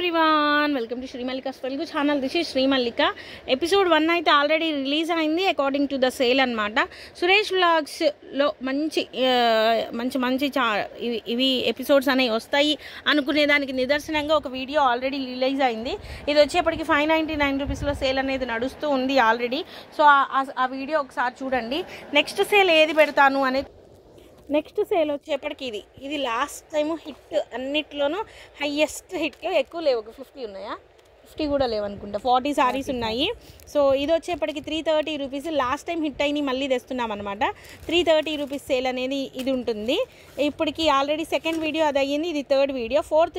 Everyone, welcome to Srimallika's Telugu channel. This is Srimallika. Episode 1 అయితే already release అయింది according to the sale అనమాట. సురేష్ వ్లాగ్స్లో మంచి ఇవి ఎపిసోడ్స్ అనేవి వస్తాయి అనుకునేదానికి నిదర్శనంగా ఒక వీడియో ఆల్రెడీ రిలీజ్ అయింది. ఇది వచ్చేప్పటికి 599 రూపీస్లో సేల్ అనేది నడుస్తూ ఉంది ఆల్రెడీ. సో ఆ వీడియో ఒకసారి చూడండి. నెక్స్ట్ సేల్ ఏది పెడతాను అనేది, నెక్స్ట్ సేల్ వచ్చేప్పటికి ఇది లాస్ట్ టైము హిట్, అన్నిట్లోనూ హయ్యెస్ట్ హిట్. ఎక్కువ లేవు, ఒక 50 ఉన్నాయా, 50 కూడా లేవనుకుంటా, 40 సారీస్ ఉన్నాయి. సో ఇది వచ్చేప్పటికి 330 రూపీస్. లాస్ట్ టైం హిట్ అయినాయి, మళ్ళీ తెస్తున్నాం అనమాట. 330 రూపీస్ సేల్ అనేది ఇది ఉంటుంది. ఇప్పటికి ఆల్రెడీ సెకండ్ వీడియో అది అయ్యింది, ఇది థర్డ్ వీడియో. ఫోర్త్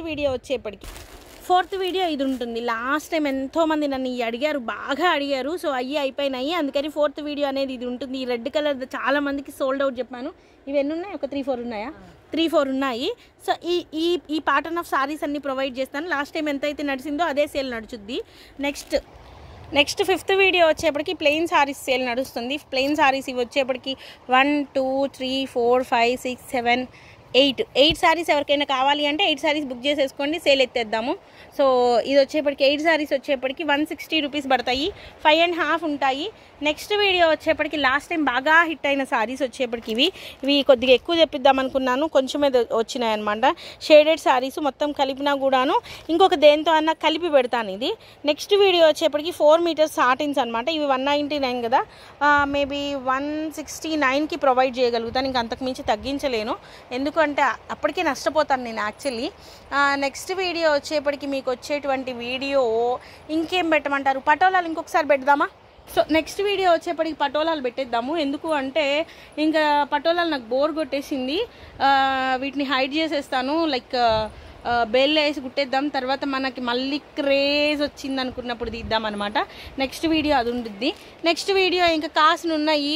వీడియో ఇది ఉంటుంది. లాస్ట్ టైం ఎంతోమంది నన్ను అడిగారు, బాగా అడిగారు. సో అయిపోయినాయి, అందుకని ఫోర్త్ వీడియో అనేది ఇది ఉంటుంది. ఈ రెడ్ కలర్ చాలా మందికి సోల్డ్ అవుట్ చెప్పాను. ఇవి ఎన్ని ఉన్నాయి, ఒక 3-4 ఉన్నాయా, 3-4 ఉన్నాయి. సో ఈ ప్యాటర్న్ ఆఫ్ సారీస్ అన్ని ప్రొవైడ్ చేస్తాను. లాస్ట్ టైం ఎంతైతే నడిచిందో అదే సేల్ నడుచుద్ది. నెక్స్ట్ ఫిఫ్త్ వీడియో వచ్చేప్పటికి ప్లెయిన్ సారీస్ సేల్ నడుస్తుంది. ప్లెయిన్ సారీస్ ఇవి వచ్చేప్పటికి 1 2 3 4 5 6 7 8 సారీస్ ఎవరికైనా కావాలి అంటే 8 సారీస్ బుక్ చేసేసుకోండి, సేల్ ఎత్తేద్దాము. సో ఇది వచ్చేప్పటికి 8 సారీస్ వచ్చేప్పటికి 160 రూపీస్ పడతాయి, 5.5 ఉంటాయి. నెక్స్ట్ వీడియో వచ్చేప్పటికి లాస్ట్ టైం బాగా హిట్ అయిన సారీస్ వచ్చేప్పటికి ఇవి కొద్దిగా ఎక్కువ చెప్పిద్దాం అనుకున్నాను, కొంచెమే వచ్చినాయి అనమాట. షేడెడ్ సారీస్ మొత్తం కలిపినా కూడాను ఇంకొక దేంతో అన్నా కలిపి పెడతాను. ఇది నెక్స్ట్ వీడియో వచ్చేప్పటికి 4 మీటర్స్ సాటిన్స్ అనమాట. ఇవి 199 కదా, మేబీ 169కి ప్రొవైడ్ చేయగలుగుతాను. ఇంక అంతకు మించి తగ్గించలేను, ఎందుకంటే అప్పటికే నష్టపోతాను నేను యాక్చువల్లీ. నెక్స్ట్ వీడియో వచ్చేప్పటికి మీకు వచ్చేటువంటి వీడియో ఇంకేం పెట్టమంటారు, పటోలాలు ఇంకొకసారి పెడదామా? సో నెక్స్ట్ వీడియో వచ్చేప్పటికి పటోలాలు పెట్టేద్దాము. ఎందుకు అంటే ఇంకా పటోలాలు నాకు బోర్ కొట్టేసింది, వీటిని హైడ్ చేసేస్తాను. లైక్ బెల్ వేసి కుట్టేద్దాం, తర్వాత మనకి మళ్ళీ క్రేజ్ వచ్చింది అనుకున్నప్పుడు తీద్దాం అనమాట. నెక్స్ట్ వీడియో అది ఉంటుంది. నెక్స్ట్ వీడియో ఇంకా కాసునున్నాయి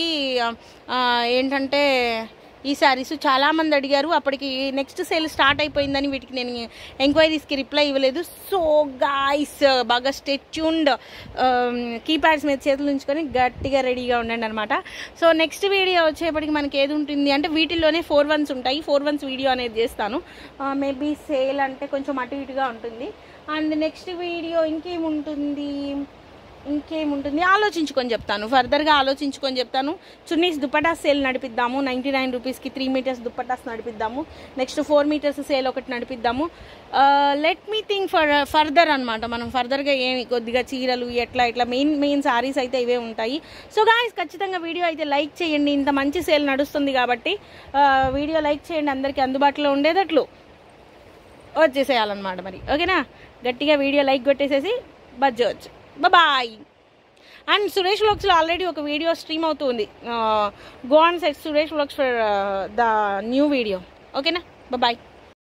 ఏంటంటే ఈ శారీస్ చాలామంది అడిగారు. అప్పటికి నెక్స్ట్ సేల్ స్టార్ట్ అయిపోయిందని వీటికి నేను ఎంక్వైరీస్కి రిప్లై ఇవ్వలేదు. సో గాయ్స్, బాగా స్టే ట్యూన్డ్, కీప్యాడ్స్ మీద చేతులు ఉంచుకొని గట్టిగా రెడీగా ఉండండి అనమాట. సో నెక్స్ట్ వీడియో వచ్చేప్పటికి మనకి ఏది ఉంటుంది అంటే వీటిల్లోనే 4-1s ఉంటాయి. 4-1s వీడియో అనేది చేస్తాను. మేబీ సేల్ అంటే కొంచెం అటు ఇటుగా ఉంటుంది. అండ్ నెక్స్ట్ వీడియో ఇంకేముంటుంది ఆలోచించుకొని చెప్తాను, ఫర్దర్గా ఆలోచించుకొని చెప్తాను. చున్నీస్ దుపటాస్ సేల్ నడిపిద్దాము, 99 రూపీస్కి 3 మీటర్స్ దుపటాస్ నడిపిద్దాము. నెక్స్ట్ 4 మీటర్స్ సేల్ ఒకటి నడిపిద్దాము. లెట్ మీ థింక్ ఫర్దర్ అనమాట. మనం ఫర్దర్గా ఏమి కొద్దిగా చీరలు ఇట్లా మెయిన్ సారీస్ అయితే ఇవే ఉంటాయి. సో గాయ్స్, ఖచ్చితంగా వీడియో అయితే లైక్ చేయండి. ఇంత మంచి సేల్ నడుస్తుంది కాబట్టి వీడియో లైక్ చేయండి, అందరికీ అందుబాటులో ఉండేటట్లు వచ్చేసేయాలన్నమాట. మరి ఓకేనా, గట్టిగా వీడియో లైక్ కొట్టేసేసి బజ్జవచ్చు. బాయ్. అండ్ సురేష్ వ్లాగ్స్లో ఆల్రెడీ ఒక వీడియో స్ట్రీమ్ అవుతుంది. Go on set Suresh vlogs for the new video. ఓకేనా, బాయ్.